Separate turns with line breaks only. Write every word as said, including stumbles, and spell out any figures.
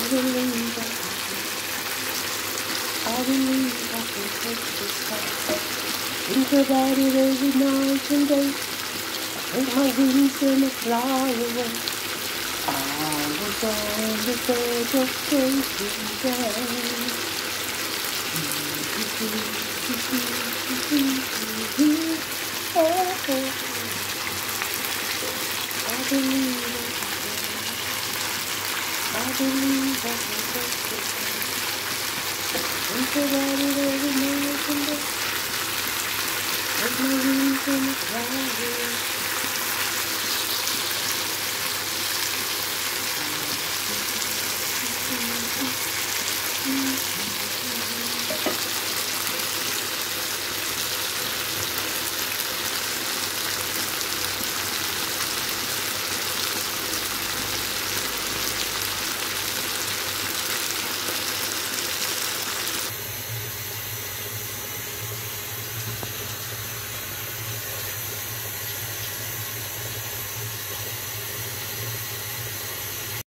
believe I can I believe I can take this fight. Think about it every night and day. Take my wings and fly away. I was on the verge of breaking down. Oh, oh. I believe I can I believe I can take this fight. Think about it every night and day. Take my wings and fly away. Mm-hmm.